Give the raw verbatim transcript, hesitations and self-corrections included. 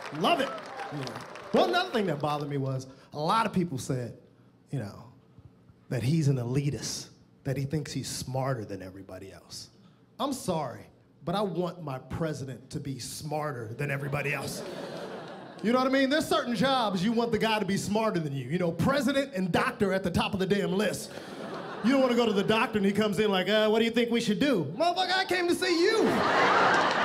Love it. You know. Well, another thing that bothered me was a lot of people said, you know, that he's an elitist, that he thinks he's smarter than everybody else. I'm sorry, but I want my president to be smarter than everybody else. You know what I mean? There's certain jobs you want the guy to be smarter than you. You know, president and doctor at the top of the damn list. You don't want to go to the doctor and he comes in like, uh, what do you think we should do? Motherfucker, I came to see you.